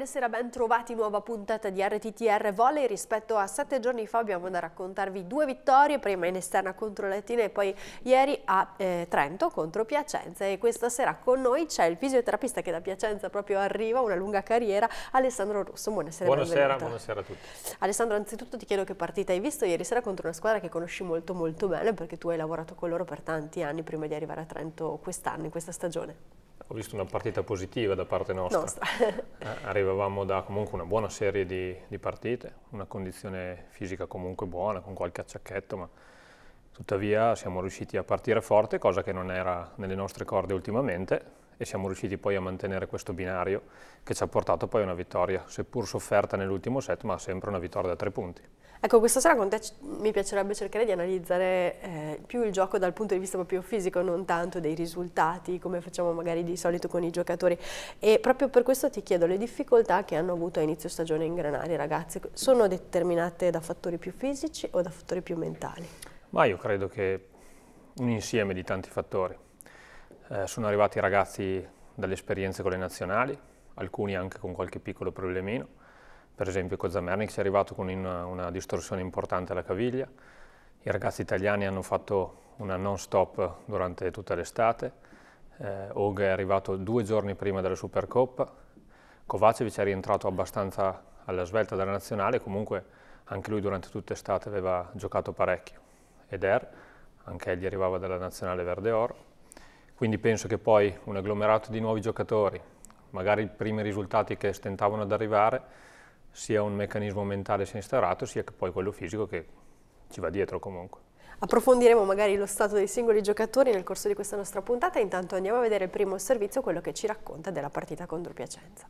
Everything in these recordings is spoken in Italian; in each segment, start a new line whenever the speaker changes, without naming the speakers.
Buonasera, ben trovati, nuova puntata di RTTR Volley. Rispetto a 7 giorni fa abbiamo da raccontarvi 2 vittorie, prima in esterna contro Latina e poi ieri a Trento contro Piacenza, e questa sera con noi c'è il fisioterapista che da Piacenza proprio arriva, una lunga carriera, Alessandro Russo. Buonasera.
Buonasera a tutti.
Alessandro, anzitutto ti chiedo che partita hai visto ieri sera contro una squadra che conosci molto bene, perché tu hai lavorato con loro per tanti anni prima di arrivare a Trento quest'anno, in questa stagione.
Ho visto una partita positiva da parte nostra. Arrivavamo da comunque una buona serie di partite, una condizione fisica comunque buona, con qualche acciacchetto, ma tuttavia siamo riusciti a partire forte, cosa che non era nelle nostre corde ultimamente, e siamo riusciti poi a mantenere questo binario che ci ha portato poi a una vittoria, seppur sofferta nell'ultimo set, ma sempre una vittoria da 3 punti.
Ecco, questa sera con te mi piacerebbe cercare di analizzare più il gioco dal punto di vista proprio fisico, non tanto dei risultati, come facciamo magari di solito con i giocatori. E proprio per questo ti chiedo, le difficoltà che hanno avuto a inizio stagione in Granari, i ragazzi, sono determinate da fattori più fisici o da fattori più mentali?
Ma io credo che un insieme di tanti fattori. Sono arrivati ragazzi dalle esperienze con le nazionali, alcuni anche con qualche piccolo problemino. Per esempio Kozamernik è arrivato con una distorsione importante alla caviglia. I ragazzi italiani hanno fatto una non-stop durante tutta l'estate. Og è arrivato 2 giorni prima della Supercoppa. Kovacevic è rientrato abbastanza alla svelta dalla nazionale, comunque anche lui durante tutta l'estate aveva giocato parecchio. Eder, anche egli arrivava dalla nazionale verde-oro. Quindi penso che poi un agglomerato di nuovi giocatori, magari i primi risultati che stentavano ad arrivare, sia un meccanismo mentale si è instaurato, sia che poi quello fisico che ci va dietro comunque.
Approfondiremo magari lo stato dei singoli giocatori nel corso di questa nostra puntata, intanto andiamo a vedere il primo servizio, quello che ci racconta della partita contro Piacenza.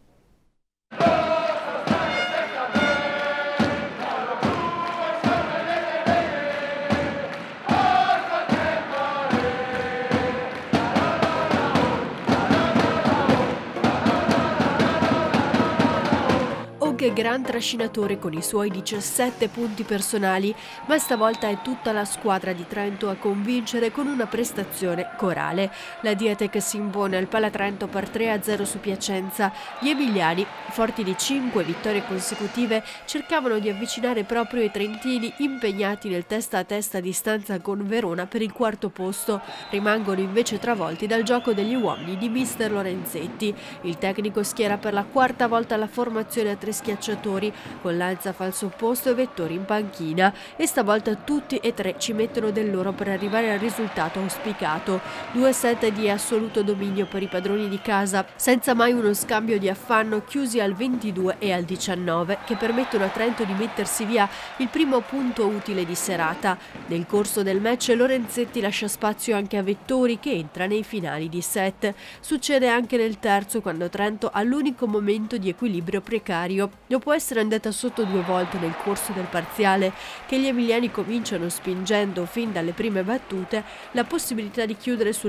Gran trascinatore con i suoi 17 punti personali, ma stavolta è tutta la squadra di Trento a convincere con una prestazione corale. La Diatec si impone al Palatrento per 3-0 su Piacenza. Gli emiliani, forti di 5 vittorie consecutive, cercavano di avvicinare proprio i trentini impegnati nel testa a testa a distanza con Verona per il 4º posto. Rimangono invece travolti dal gioco degli uomini di mister Lorenzetti. Il tecnico schiera per la 4ª volta la formazione a 3 schiacciatori, con Lanza falso opposto e Vettori in panchina, e stavolta tutti e 3 ci mettono del loro per arrivare al risultato auspicato. 2 set di assoluto dominio per i padroni di casa, senza mai uno scambio di affanno, chiusi al 22 e al 19, che permettono a Trento di mettersi via il primo punto utile di serata. Nel corso del match Lorenzetti lascia spazio anche a Vettori, che entra nei finali di set. Succede anche nel terzo, quando Trento ha l'unico momento di equilibrio precario. Dopo essere andata sotto 2 volte nel corso del parziale, che gli emiliani cominciano spingendo fin dalle prime battute, la possibilità di chiudere sul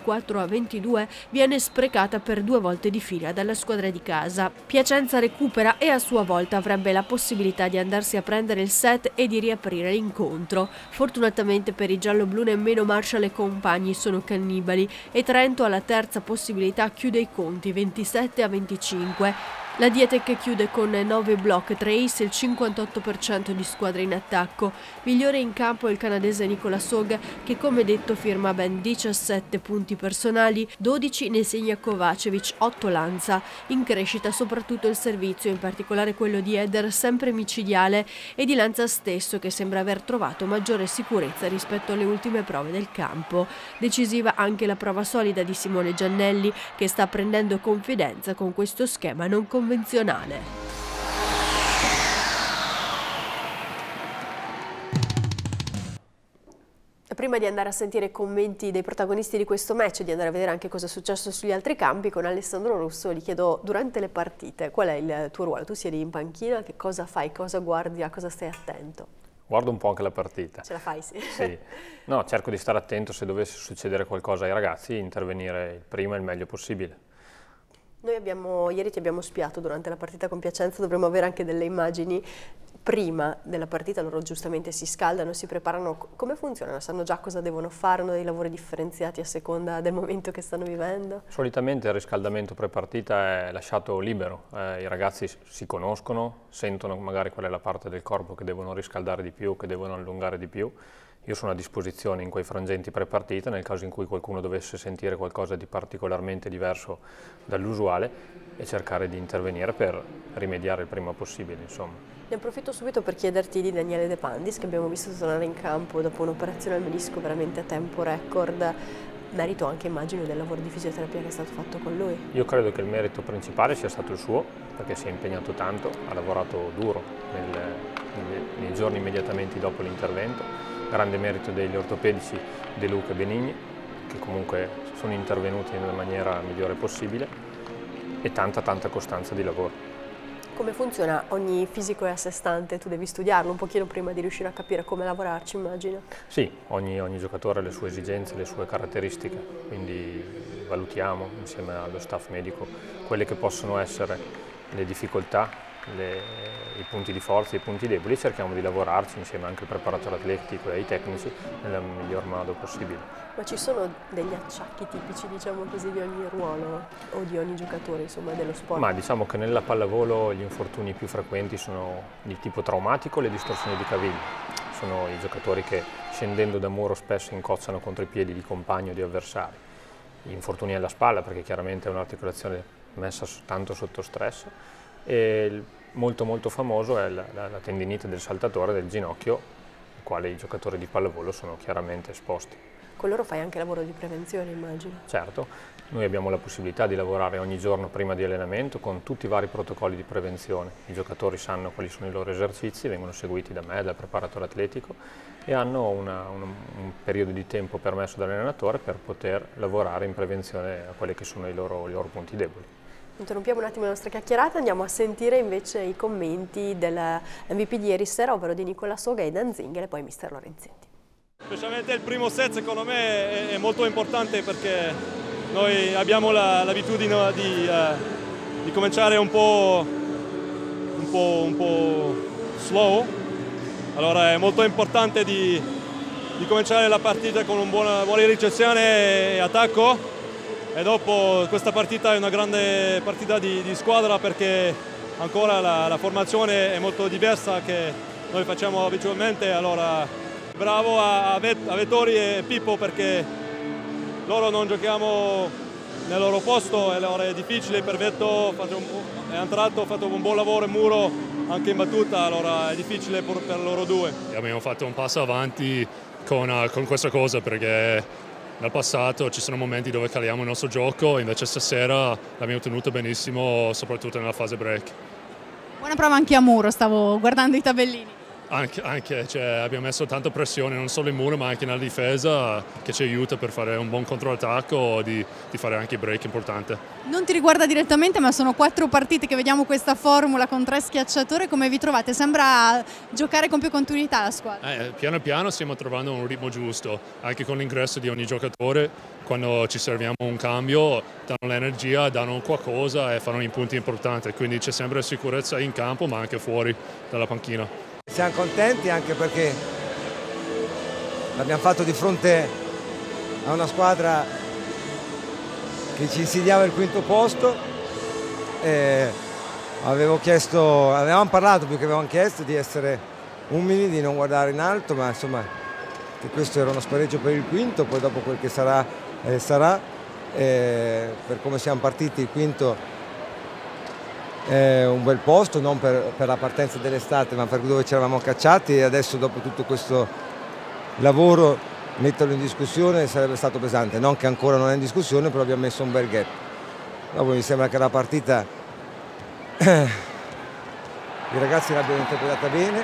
24-22 viene sprecata per 2 volte di fila dalla squadra di casa. Piacenza recupera e a sua volta avrebbe la possibilità di andarsi a prendere il set e di riaprire l'incontro. Fortunatamente per i giallo-blu nemmeno Marshall e compagni sono cannibali, e Trento alla terza possibilità chiude i conti 27-25. La Diatec chiude con 9 block, 3 ace e il 58% di squadra in attacco. Migliore in campo il canadese Nicolas Og, che come detto firma ben 17 punti personali, 12 ne segna Kovacevic, 8 Lanza. In crescita soprattutto il servizio, in particolare quello di Eder, sempre micidiale, e di Lanza stesso, che sembra aver trovato maggiore sicurezza rispetto alle ultime prove del campo. Decisiva anche la prova solida di Simone Giannelli, che sta prendendo confidenza con questo schema non convenzionale. Prima di andare a sentire i commenti dei protagonisti di questo match e di andare a vedere anche cosa è successo sugli altri campi, con Alessandro Russo gli chiedo, durante le partite, qual è il tuo ruolo? Tu siedi in panchina, che cosa fai, cosa guardi, a cosa stai attento?
Guardo un po' anche la partita.
Ce la fai, sì?
Sì. No, cerco di stare attento, se dovesse succedere qualcosa ai ragazzi, intervenire il prima e il meglio possibile.
Noi ieri ti abbiamo spiato durante la partita con Piacenza, dovremmo avere anche delle immagini. prima della partita loro giustamente si scaldano, si preparano, come funzionano? Sanno già cosa devono fare, hanno dei lavori differenziati a seconda del momento che stanno vivendo?
Solitamente il riscaldamento pre-partita è lasciato libero, i ragazzi si conoscono, sentono magari qual è la parte del corpo che devono riscaldare di più, che devono allungare di più. Io sono a disposizione in quei frangenti pre-partita nel caso in cui qualcuno dovesse sentire qualcosa di particolarmente diverso dall'usuale e cercare di intervenire per rimediare il prima possibile, insomma.
Ne approfitto subito per chiederti di Daniele De Pandis, che abbiamo visto tornare in campo dopo un'operazione al menisco veramente a tempo record, merito anche immagino del lavoro di fisioterapia che è stato fatto con lui.
Io credo che il merito principale sia stato il suo, perché si è impegnato tanto, ha lavorato duro nei giorni immediatamente dopo l'intervento, grande merito degli ortopedici De Luca e Benigni, che comunque sono intervenuti nella maniera migliore possibile, e tanta costanza di lavoro.
Come funziona? Ogni fisico è a sé stante, tu devi studiarlo un pochino prima di riuscire a capire come lavorarci, immagino.
Sì, ogni giocatore ha le sue esigenze, le sue caratteristiche, quindi valutiamo insieme allo staff medico quelle che possono essere le difficoltà, i punti di forza, i punti deboli, e cerchiamo di lavorarci insieme anche al preparatore atletico e ai tecnici nel miglior modo possibile.
Ma ci sono degli acciacchi tipici, diciamo così, di ogni ruolo o di ogni giocatore, insomma, dello sport?
Ma diciamo che nella pallavolo gli infortuni più frequenti sono di tipo traumatico, le distorsioni di caviglia. Sono i giocatori che scendendo da muro spesso incozzano contro i piedi di compagni o di avversari. Gli infortuni alla spalla, perché chiaramente è un'articolazione messa tanto sotto stress. E molto famoso è la tendinite del saltatore del ginocchio, al quale i giocatori di pallavolo sono chiaramente esposti.
Con loro fai anche lavoro di prevenzione, immagino.
Certo, noi abbiamo la possibilità di lavorare ogni giorno prima di allenamento con tutti i vari protocolli di prevenzione. I giocatori sanno quali sono i loro esercizi, vengono seguiti da me, dal preparatore atletico, e hanno un periodo di tempo permesso dall'allenatore per poter lavorare in prevenzione a quelli che sono i loro punti deboli.
Interrompiamo un attimo la nostra chiacchierata, andiamo a sentire invece i commenti dell'MVP di ieri sera, ovvero di Nicola Soga e Dan Zingel e poi mister Lorenzetti.
Specialmente il primo set secondo me è molto importante, perché noi abbiamo l'abitudine di cominciare un po' slow, allora è molto importante di cominciare la partita con una buona ricezione e attacco, e dopo questa partita è una grande partita di squadra, perché ancora la formazione è molto diversa che noi facciamo abitualmente. Allora bravo a Vettori e Pippo, perché loro non giochiamo nel loro posto e allora è difficile per Vetto, è entrato, ha fatto un buon lavoro in muro anche in battuta, allora è difficile per loro due.
Abbiamo fatto un passo avanti con questa cosa, perché nel passato ci sono momenti dove caliamo il nostro gioco, invece stasera l'abbiamo tenuto benissimo, soprattutto nella fase break.
Buona prova anche a muro, stavo guardando i tabellini.
Anche cioè, abbiamo messo tanta pressione non solo in muro ma anche nella difesa, che ci aiuta per fare un buon controattacco, di fare anche break importante.
Non ti riguarda direttamente, ma sono 4 partite che vediamo questa formula con 3 schiacciatori. Come vi trovate? Sembra giocare con più continuità la squadra.
Piano piano stiamo trovando un ritmo giusto, anche con l'ingresso di ogni giocatore. Quando ci serviamo un cambio danno l'energia, danno qualcosa e fanno i punti importanti, quindi c'è sempre sicurezza in campo ma anche fuori dalla panchina.
Siamo contenti anche perché l'abbiamo fatto di fronte a una squadra che ci insidiava il quinto posto. Avevamo parlato, più che avevamo chiesto, di essere umili, di non guardare in alto, ma insomma che questo era uno spareggio per il quinto, poi dopo quel che sarà sarà. Per come siamo partiti il quinto è un bel posto, non per la partenza dell'estate ma per dove ci eravamo cacciati, e adesso dopo tutto questo lavoro metterlo in discussione sarebbe stato pesante, non che ancora non è in discussione, però abbiamo messo un bel gap. Dopo mi sembra che la partita i ragazzi l'abbiano interpretata bene,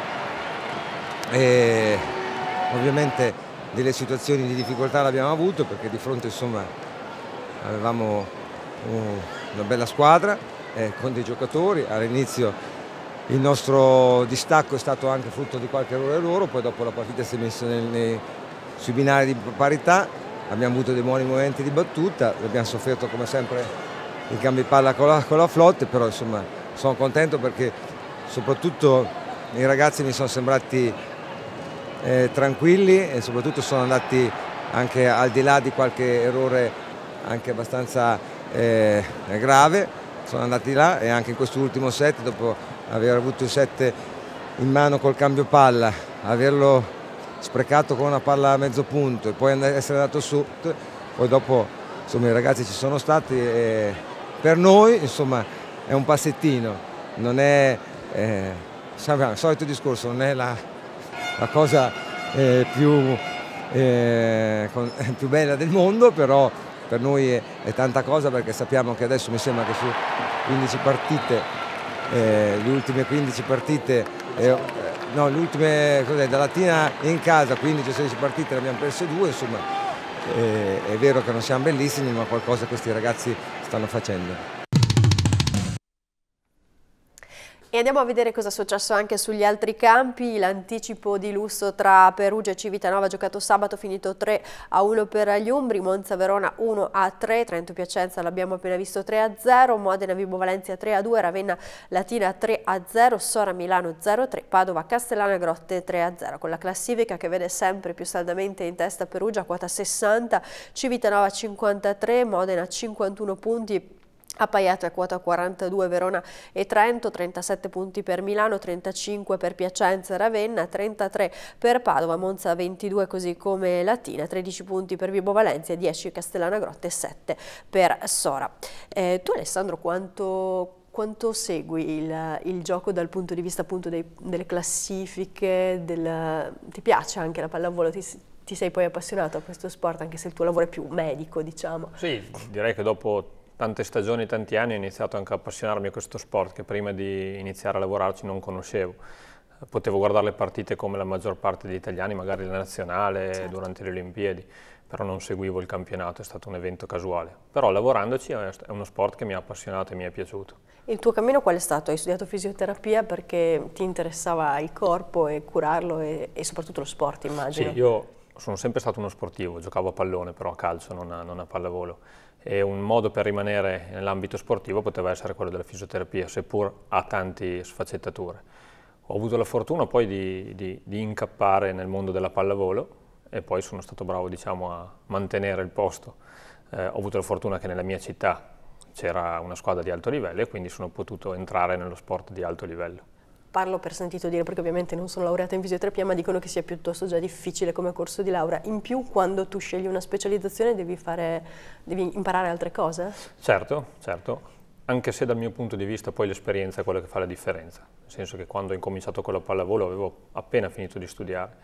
e ovviamente delle situazioni di difficoltà l'abbiamo avuto, perché di fronte insomma avevamo una bella squadra con dei giocatori. All'inizio il nostro distacco è stato anche frutto di qualche errore loro, poi dopo la partita si è messa sui binari di parità, abbiamo avuto dei buoni momenti di battuta, abbiamo sofferto come sempre il cambio di palla con la flotte, però insomma sono contento perché soprattutto i ragazzi mi sono sembrati tranquilli e soprattutto sono andati anche al di là di qualche errore anche abbastanza grave, sono andati là e anche in questo ultimo set, dopo aver avuto il set in mano col cambio palla, averlo sprecato con una palla a mezzo punto e poi essere andato su, poi dopo insomma i ragazzi ci sono stati e per noi insomma è un passettino, non è il solito discorso, non è la cosa più bella del mondo, però per noi è tanta cosa, perché sappiamo che adesso mi sembra che su 15 partite, le ultime 15 partite, no, le ultime da Latina in casa 15-16 partite ne abbiamo perse 2, insomma è vero che non siamo bellissimi, ma qualcosa questi ragazzi stanno facendo.
E andiamo a vedere cosa è successo anche sugli altri campi. L'anticipo di lusso tra Perugia e Civitanova giocato sabato, finito 3-1 per gli Umbri, Monza Verona 1-3, Trento Piacenza l'abbiamo appena visto 3-0, Modena Vibo Valencia 3-2, Ravenna Latina 3-0, Sora Milano 0-3, Padova Castellana Grotte 3-0, con la classifica che vede sempre più saldamente in testa Perugia, quota 60, Civitanova 53, Modena 51 punti, appaiato a quota 42 Verona e Trento, 37 punti per Milano, 35 per Piacenza e Ravenna, 33 per Padova, Monza 22 così come Latina, 13 punti per Vibo Valencia, 10 Castellana Grotte e 7 per Sora. Tu Alessandro quanto segui il gioco dal punto di vista appunto delle classifiche, ti piace anche la pallavolo? Ti sei poi appassionato a questo sport, anche se il tuo lavoro è più medico, diciamo?
Sì, direi che dopo tante stagioni, tanti anni ho iniziato anche a appassionarmi a questo sport che prima di iniziare a lavorarci non conoscevo. Potevo guardare le partite come la maggior parte degli italiani, magari la nazionale, certo, durante le Olimpiadi, però non seguivo il campionato, è stato un evento casuale. Però lavorandoci è uno sport che mi ha appassionato e mi è piaciuto.
Il tuo cammino qual è stato? Hai studiato fisioterapia perché ti interessava il corpo e curarlo e soprattutto lo sport, immagino?
Sì, io sono sempre stato uno sportivo, giocavo a pallone però a calcio, non a pallavolo. E un modo per rimanere nell'ambito sportivo poteva essere quello della fisioterapia, seppur ha tante sfaccettature. Ho avuto la fortuna poi di incappare nel mondo della pallavolo e poi sono stato bravo, diciamo, a mantenere il posto. Ho avuto la fortuna che nella mia città c'era una squadra di alto livello e quindi sono potuto entrare nello sport di alto livello.
Parlo per sentito dire, perché ovviamente non sono laureata in fisioterapia, ma dicono che sia piuttosto già difficile come corso di laurea. In più, quando tu scegli una specializzazione devi imparare altre cose? Certo,
certo, anche se dal mio punto di vista poi l'esperienza è quello che fa la differenza. Nel senso che quando ho incominciato con la pallavolo avevo appena finito di studiare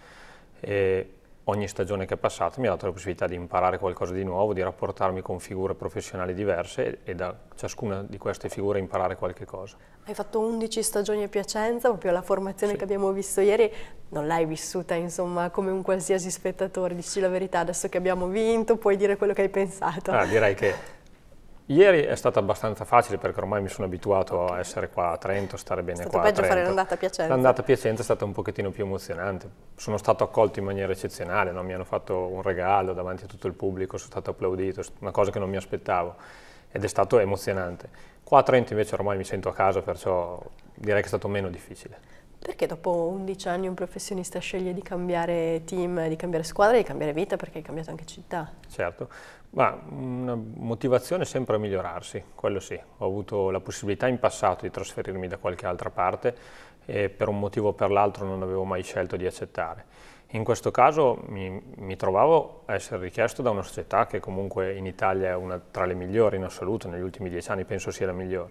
e ogni stagione che è passata mi ha dato la possibilità di imparare qualcosa di nuovo, di rapportarmi con figure professionali diverse e da ciascuna di queste figure imparare qualche cosa.
Hai fatto 11 stagioni a Piacenza, proprio la formazione che abbiamo visto ieri, non l'hai vissuta insomma come un qualsiasi spettatore, dici la verità, adesso che abbiamo vinto puoi dire quello che hai pensato.
Direi che ieri è stato abbastanza facile perché ormai mi sono abituato a essere qua a Trento, stare bene qua a Trento.
È stato peggio fare l'andata a Piacenza?
L'andata a Piacenza è stata un pochettino più emozionante. Sono stato accolto in maniera eccezionale, mi hanno fatto un regalo davanti a tutto il pubblico, sono stato applaudito, una cosa che non mi aspettavo ed è stato emozionante. Qua a Trento invece ormai mi sento a casa, perciò direi che è stato meno difficile.
Perché dopo 11 anni un professionista sceglie di cambiare team, di cambiare squadra e di cambiare vita, perché hai cambiato anche città?
Certo, ma una motivazione è sempre a migliorarsi, quello sì. Ho avuto la possibilità in passato di trasferirmi da qualche altra parte e per un motivo o per l'altro non avevo mai scelto di accettare. In questo caso mi trovavo a essere richiesto da una società che comunque in Italia è una tra le migliori in assoluto, negli ultimi 10 anni penso sia la migliore.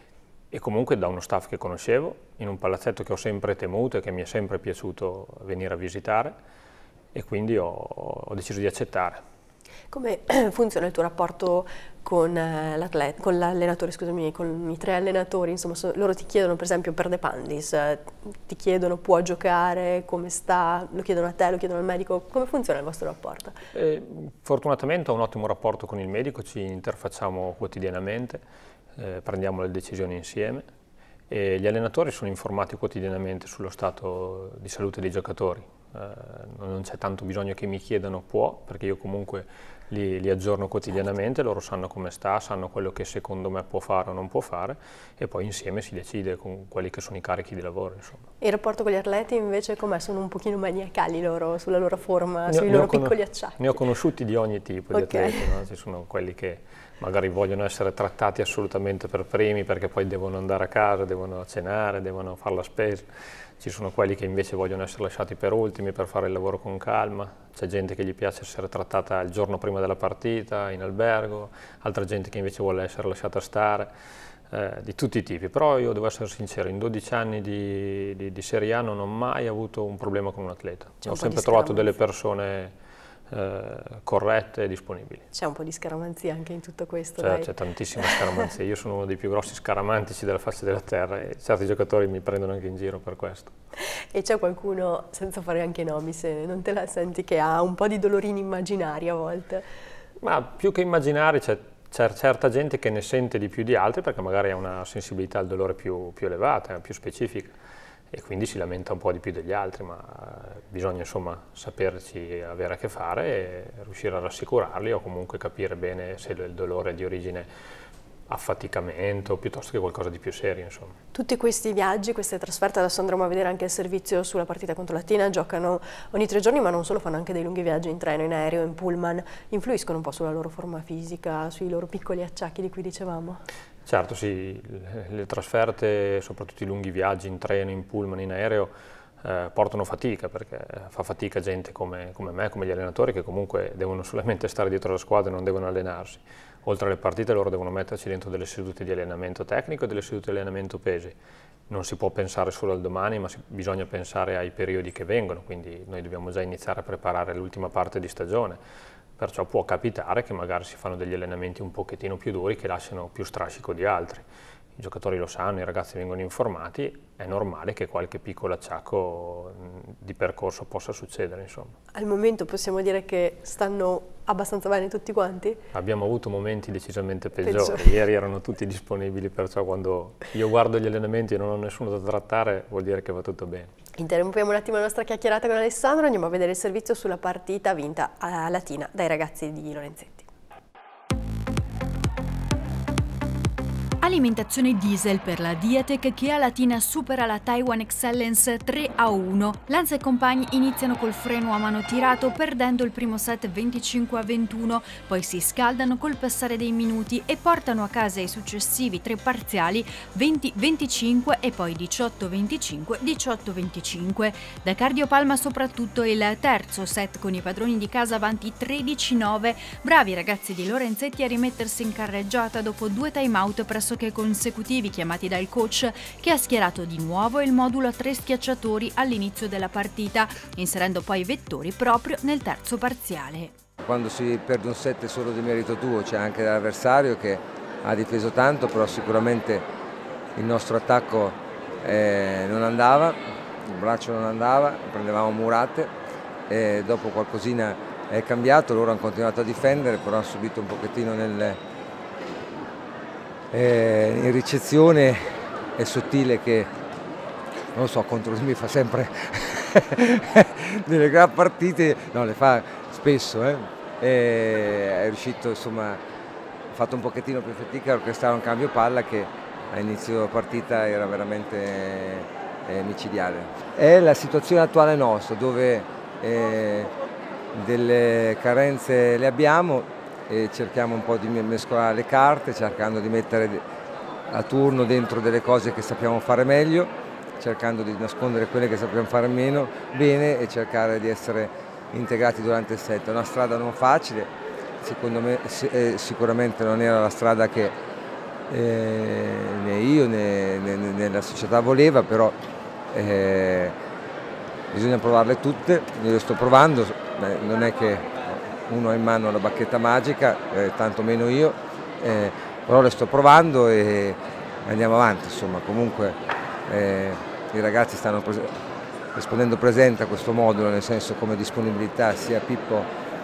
E comunque da uno staff che conoscevo, in un palazzetto che ho sempre temuto e che mi è sempre piaciuto venire a visitare e quindi ho deciso di accettare.
Come funziona il tuo rapporto con l'allenatore, scusami, con i 3 allenatori? Insomma, loro ti chiedono, per esempio, per De Pandis, ti chiedono può giocare, come sta, lo chiedono a te, lo chiedono al medico, come funziona il vostro rapporto?
Fortunatamente ho un ottimo rapporto con il medico, ci interfacciamo quotidianamente, prendiamo le decisioni insieme e gli allenatori sono informati quotidianamente sullo stato di salute dei giocatori. non c'è tanto bisogno che mi chiedano può, perché io comunque li aggiorno quotidianamente, loro sanno come sta, sanno quello che secondo me può fare o non può fare e poi insieme si decide con quelli che sono i carichi di lavoro. Insomma.
Il rapporto con gli atleti invece com'è? Sono un pochino maniacali loro sulla loro forma, sui loro piccoli acciacchi?
Ne ho conosciuti di ogni tipo di atleti, no? Ci sono quelli che magari vogliono essere trattati assolutamente per primi perché poi devono andare a casa, devono cenare, devono fare la spesa. Ci sono quelli che invece vogliono essere lasciati per ultimi per fare il lavoro con calma, c'è gente che gli piace essere trattata il giorno prima della partita, in albergo, altra gente che invece vuole essere lasciata stare, di tutti i tipi. Però io devo essere sincero, in 12 anni di Serie A non ho mai avuto un problema con un atleta. Ho sempre trovato delle persone corrette e disponibili.
C'è un po' di scaramanzia anche in tutto questo?
C'è tantissima scaramanzia, io sono uno dei più grossi scaramantici della faccia della terra e certi giocatori mi prendono anche in giro per questo.
E c'è qualcuno, senza fare anche nomi, se non te la senti, che ha un po' di dolorini immaginari a volte?
Ma più che immaginari c'è certa gente che ne sente di più di altri perché magari ha una sensibilità al dolore più elevata, più specifica e quindi si lamenta un po' di più degli altri, ma bisogna insomma saperci avere a che fare e riuscire a rassicurarli o comunque capire bene se il dolore è di origine affaticamento piuttosto che qualcosa di più serio, insomma.
Tutti questi viaggi, queste trasferte, adesso andremo a vedere anche il servizio sulla partita contro Latina, giocano ogni 3 giorni ma non solo, fanno anche dei lunghi viaggi in treno, in aereo, in pullman, influiscono un po' sulla loro forma fisica, sui loro piccoli acciacchi di cui dicevamo?
Certo sì, le trasferte, soprattutto i lunghi viaggi in treno, in pullman, in aereo, portano fatica perché fa fatica gente come me, come gli allenatori che comunque devono solamente stare dietro la squadra e non devono allenarsi. Oltre alle partite loro devono metterci dentro delle sedute di allenamento tecnico e delle sedute di allenamento pesi. Non si può pensare solo al domani, ma bisogna pensare ai periodi che vengono, quindi noi dobbiamo già iniziare a preparare l'ultima parte di stagione. Perciò può capitare che magari si fanno degli allenamenti un pochettino più duri che lasciano più strascico di altri. I giocatori lo sanno, i ragazzi vengono informati, è normale che qualche piccolo acciacco di percorso possa succedere, insomma.
Al momento possiamo dire che stanno abbastanza bene tutti quanti?
Abbiamo avuto momenti decisamente peggiori. Ieri erano tutti disponibili, perciò quando io guardo gli allenamenti e non ho nessuno da trattare vuol dire che va tutto bene.
Interrompiamo un attimo la nostra chiacchierata con Alessandro, andiamo a vedere il servizio sulla partita vinta a Latina dai ragazzi di Lorenzetti.
Alimentazione diesel per la Diatec che a Latina supera la Taiwan Excellence 3-1. Lanza e compagni iniziano col freno a mano tirato perdendo il primo set 25-21, poi si scaldano col passare dei minuti e portano a casa i successivi 3 parziali 20-25 e poi 18-25, 18-25. Da Cardiopalma soprattutto il terzo set con i padroni di casa avanti 13-9, bravi ragazzi di Lorenzetti a rimettersi in carreggiata dopo 2 time-out pressoché consecutivi chiamati dal coach che ha schierato di nuovo il modulo a 3 schiacciatori all'inizio della partita, inserendo poi Vettori proprio nel terzo parziale.
Quando si perde un set è solo di merito tuo, c'è anche l'avversario che ha difeso tanto, però sicuramente il nostro attacco non andava, il braccio non andava, prendevamo murate e dopo qualcosina è cambiato, loro hanno continuato a difendere, però hanno subito un pochettino in ricezione è sottile che, non lo so, contro lui mi fa sempre delle gran partite, no, le fa spesso, è riuscito, insomma, ha fatto un pochettino più fatica a orchestrare un cambio palla che all'inizio partita era veramente micidiale. È la situazione attuale nostra dove delle carenze le abbiamo e cerchiamo un po' di mescolare le carte, cercando di mettere a turno dentro delle cose che sappiamo fare meglio, cercando di nascondere quelle che sappiamo fare meno bene e cercare di essere integrati durante il set. È una strada non facile, secondo me sicuramente non era la strada che né io né la società voleva, però bisogna provarle tutte, io le sto provando, non è che uno ha in mano la bacchetta magica, tanto meno io, però le sto provando e andiamo avanti, insomma, comunque i ragazzi stanno rispondendo presente a questo modulo, nel senso come disponibilità sia Pippo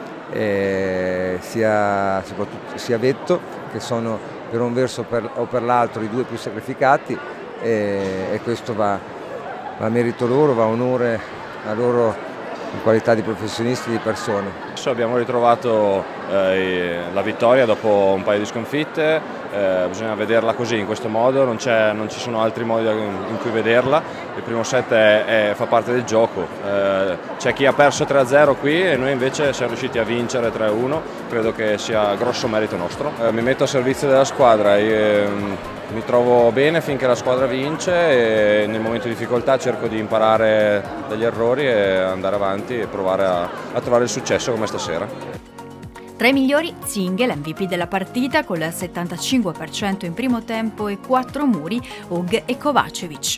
sia Vetto, che sono per un verso o per l'altro i 2 più sacrificati e questo va a merito loro, va a onore a loro in qualità di professionisti, di persone.
Adesso abbiamo ritrovato la vittoria dopo un paio di sconfitte, bisogna vederla così, in questo modo, non ci sono altri modi in cui vederla. Il primo set fa parte del gioco, c'è chi ha perso 3-0 qui e noi invece siamo riusciti a vincere 3-1, credo che sia grosso merito nostro. Mi metto a servizio della squadra, mi trovo bene finché la squadra vince e nel momento di difficoltà cerco di imparare dagli errori e andare avanti e provare a trovare il successo come stasera.
Tra i migliori Zingel, MVP della partita con il 75% in primo tempo e 4 muri, Hug e Kovacevic.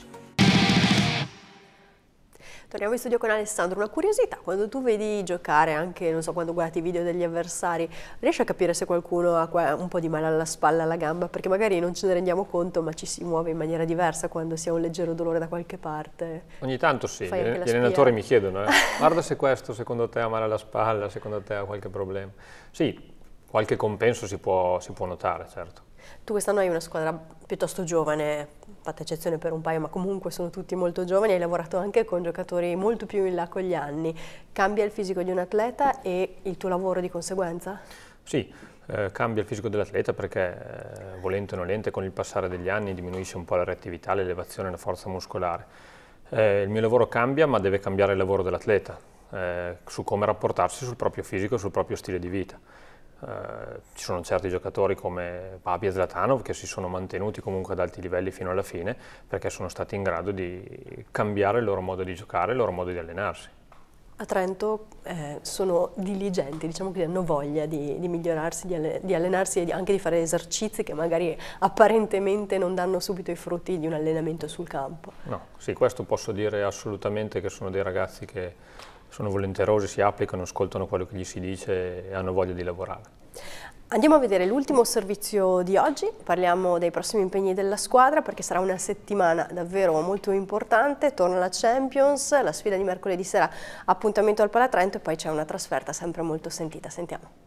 Torniamo in studio con Alessandro. Una curiosità, quando tu vedi giocare, anche non so, quando guardi i video degli avversari, riesci a capire se qualcuno ha un po' di male alla spalla, alla gamba? Perché magari non ce ne rendiamo conto, ma ci si muove in maniera diversa quando si ha un leggero dolore da qualche parte.
Ogni tanto sì, gli allenatori mi chiedono, guarda se questo secondo te ha male alla spalla, secondo te ha qualche problema. Sì, qualche compenso si può notare, certo.
Tu quest'anno hai una squadra piuttosto giovane, fatta eccezione per un paio, ma comunque sono tutti molto giovani, hai lavorato anche con giocatori molto più in là con gli anni. Cambia il fisico di un atleta e il tuo lavoro di conseguenza?
Sì, cambia il fisico dell'atleta perché volente o nolente con il passare degli anni diminuisce un po' la reattività, l'elevazione e la forza muscolare. Il mio lavoro cambia, ma deve cambiare il lavoro dell'atleta, su come rapportarsi sul proprio fisico e sul proprio stile di vita. Ci sono certi giocatori come Papi e Zlatanov che si sono mantenuti comunque ad alti livelli fino alla fine perché sono stati in grado di cambiare il loro modo di giocare, il loro modo di allenarsi.
A Trento sono diligenti, diciamo che hanno voglia di migliorarsi, di allenarsi e anche di fare esercizi che magari apparentemente non danno subito i frutti di un allenamento sul campo.
No, sì, questo posso dire assolutamente che sono dei ragazzi che sono volenterosi, si applicano, ascoltano quello che gli si dice e hanno voglia di lavorare.
Andiamo a vedere l'ultimo servizio di oggi, parliamo dei prossimi impegni della squadra perché sarà una settimana davvero molto importante, torna la Champions, la sfida di mercoledì sera, appuntamento al Palatrento e poi c'è una trasferta sempre molto sentita, sentiamo.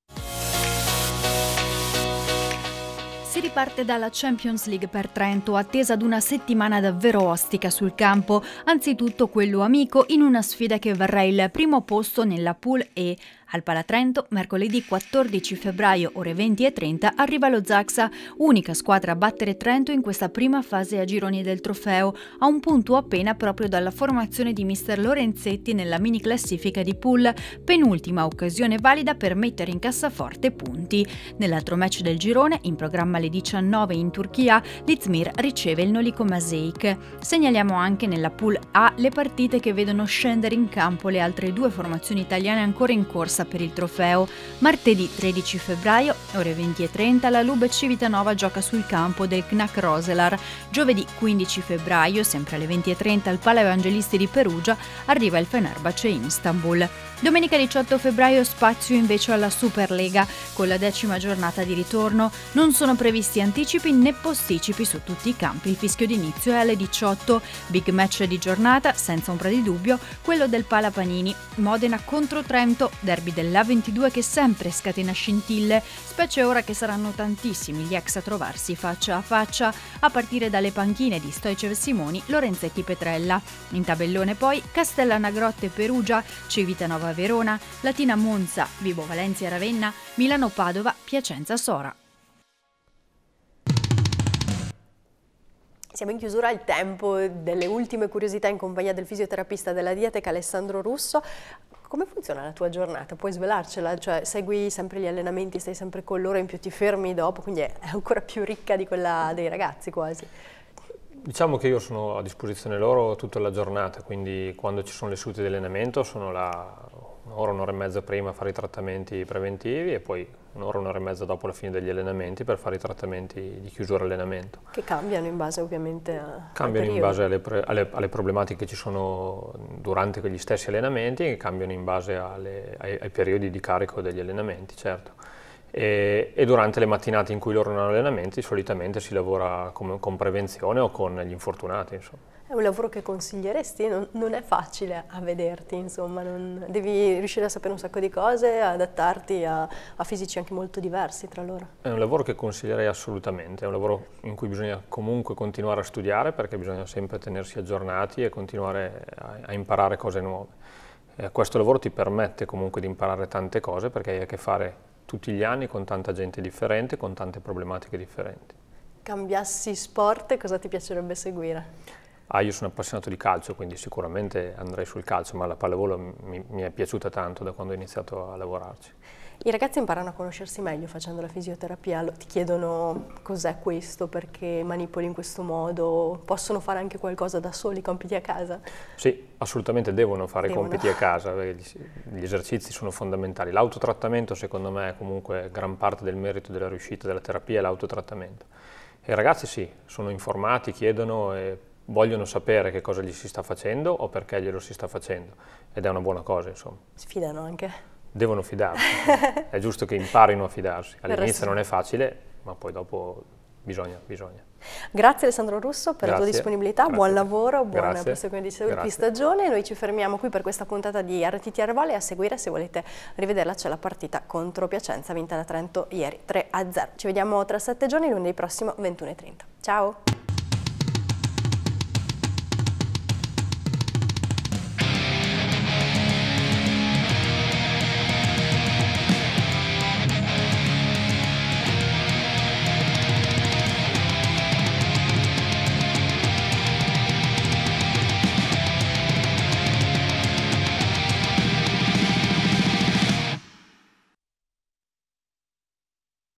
Si riparte dalla Champions League per Trento, attesa ad una settimana davvero ostica sul campo, anzitutto quello amico in una sfida che varrà il primo posto nella Pool E. Al Palatrento, mercoledì 14 febbraio, ore 20:30, arriva lo Zaxa, unica squadra a battere Trento in questa prima fase a gironi del trofeo, a un punto appena proprio dalla formazione di mister Lorenzetti nella mini classifica di pool, penultima occasione valida per mettere in cassaforte punti. Nell'altro match del girone, in programma alle 19 in Turchia, l'Izmir riceve il Noliko Mažeikiai. Segnaliamo anche nella Pool A le partite che vedono scendere in campo le altre due formazioni italiane ancora in corsa per il trofeo. Martedì 13 febbraio, ore 20:30, la Lube Civitanova gioca sul campo del Knack Roselar. Giovedì 15 febbraio, sempre alle 20:30, al Pala Evangelisti di Perugia, arriva il Fenerbahce Istanbul. Domenica 18 febbraio spazio invece alla Superlega, con la 10ª giornata di ritorno. Non sono previsti anticipi né posticipi su tutti i campi. Il fischio d'inizio è alle 18. Big match di giornata, senza ombra di dubbio, quello del Pala Panini. Modena contro Trento, derby dell'A22 che sempre scatena scintille, specie ora che saranno tantissimi gli ex a trovarsi faccia a faccia, a partire dalle panchine di Stoicev Simoni, Lorenzetti Petrella. In tabellone poi Castellana Grotte Perugia, Civitanova Verona, Latina Monza, Vibo Valencia Ravenna, Milano Padova, Piacenza Sora.
Siamo in chiusura al tempo delle ultime curiosità in compagnia del fisioterapista della Diatec Alessandro Russo. Come funziona la tua giornata? Puoi svelarcela? Cioè, segui sempre gli allenamenti, stai sempre con loro, in più ti fermi dopo, quindi è ancora più ricca di quella dei ragazzi quasi.
Diciamo che io sono a disposizione loro tutta la giornata, quindi quando ci sono le sedute di allenamento sono là un'ora, un'ora e mezza prima a fare i trattamenti preventivi e poi un'ora, un'ora e mezza dopo la fine degli allenamenti per fare i trattamenti di chiusura allenamento.
Che cambiano in base ovviamente
cambiano in base alle problematiche che ci sono durante quegli stessi allenamenti e cambiano in base ai periodi di carico degli allenamenti, certo. E durante le mattinate in cui loro non hanno allenamenti solitamente si lavora con prevenzione o con gli infortunati, insomma.
È un lavoro che consiglieresti? Non è facile a vederti, insomma, devi riuscire a sapere un sacco di cose, adattarti a fisici anche molto diversi tra loro.
È un lavoro che consiglierei assolutamente, è un lavoro in cui bisogna comunque continuare a studiare perché bisogna sempre tenersi aggiornati e continuare a imparare cose nuove. Questo lavoro ti permette comunque di imparare tante cose perché hai a che fare tutti gli anni con tanta gente differente, con tante problematiche differenti.
Cambiassi sport, cosa ti piacerebbe seguire?
Io sono appassionato di calcio, quindi sicuramente andrei sul calcio, ma la pallavolo mi è piaciuta tanto da quando ho iniziato a lavorarci.
I ragazzi imparano a conoscersi meglio facendo la fisioterapia, ti chiedono cos'è questo, perché manipoli in questo modo, possono fare anche qualcosa da soli, i compiti a casa?
Sì, assolutamente devono fare i compiti a casa, gli esercizi sono fondamentali. L'autotrattamento secondo me è comunque gran parte del merito della riuscita della terapia, è l'autotrattamento. E i ragazzi sì, sono informati, chiedono e vogliono sapere che cosa gli si sta facendo o perché glielo si sta facendo, ed è una buona cosa, insomma.
Si fidano anche?
Devono fidarsi, è giusto che imparino a fidarsi. All'inizio non è facile, ma poi dopo bisogna.
Grazie Alessandro Russo per la tua disponibilità, buon lavoro, buon proseguimento di stagione. Noi ci fermiamo qui per questa puntata di RTT Arvale, a seguire, se volete rivederla, c'è la partita contro Piacenza, vinta da Trento ieri 3-0. Ci vediamo tra 7 giorni, lunedì prossimo 21:30. Ciao!